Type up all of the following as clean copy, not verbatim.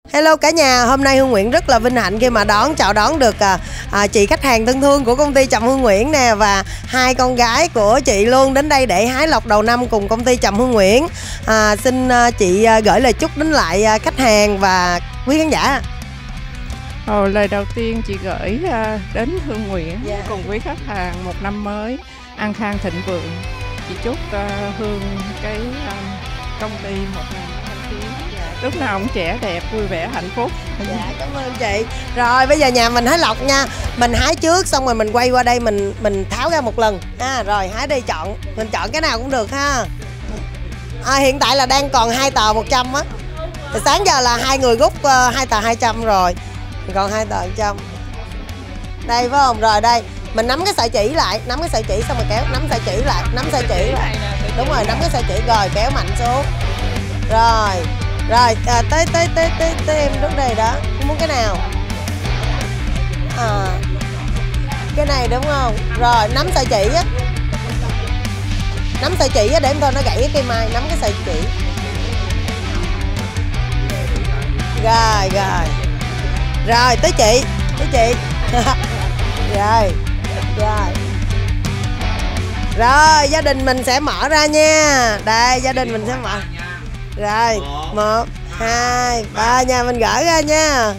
Hello cả nhà, hôm nay Hương Nguyễn rất là vinh hạnh khi mà chào đón được chị khách hàng thân thương của công ty Trầm Hương Nguyễn nè, và hai con gái của chị luôn đến đây để hái lộc đầu năm cùng công ty Trầm Hương Nguyễn. Xin chị gửi lời chúc đến lại khách hàng và quý khán giả. Lời đầu tiên chị gửi đến Hương Nguyễn cùng quý khách hàng một năm mới an khang thịnh vượng. Chị chúc Hương công ty một năm lúc nào cũng trẻ đẹp, vui vẻ, hạnh phúc. Dạ, cảm ơn chị. Rồi bây giờ nhà mình hái lộc nha. Mình hái trước xong rồi mình quay qua đây mình tháo ra một lần ha. Rồi hái đây chọn, mình chọn cái nào cũng được ha. Hiện tại là đang còn 2 tờ 100 á. Từ sáng giờ là hai người rút 2 tờ 200 rồi. Còn 2 tờ 100. Đây phải không? Rồi đây, mình nắm cái sợi chỉ lại, nắm cái sợi chỉ xong rồi kéo, nắm sợi chỉ lại, nắm sợi chỉ lại. Đúng rồi, nắm cái sợi chỉ rồi kéo mạnh xuống. Rồi. Rồi, tới em lúc này đó. Muốn cái nào? Cái này đúng không? Rồi, nắm sợi chỉ á. Nắm sợi chỉ á, để em thôi nó gãy cái cây mai. Nắm cái sợi chỉ. Rồi. Rồi, tới chị. Rồi, gia đình mình sẽ mở ra nha. Đây, gia đình mình sẽ mở. Rồi, 1, 2, 3 nha, mình gỡ ra nha.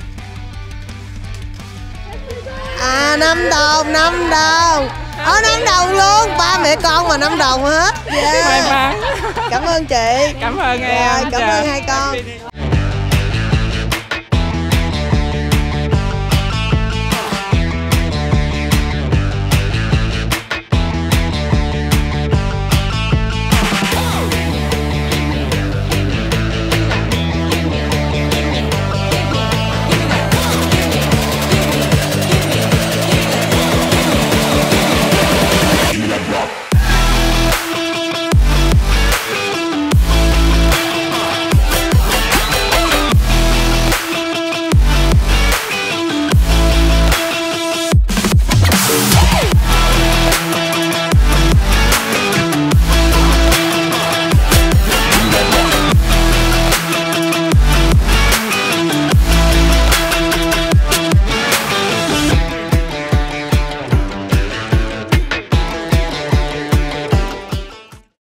5 đồng. 5 đồng luôn, ba mẹ con mà 5 đồng hết. May mắn. Cảm ơn chị. Cảm ơn em. Cảm ơn hai con.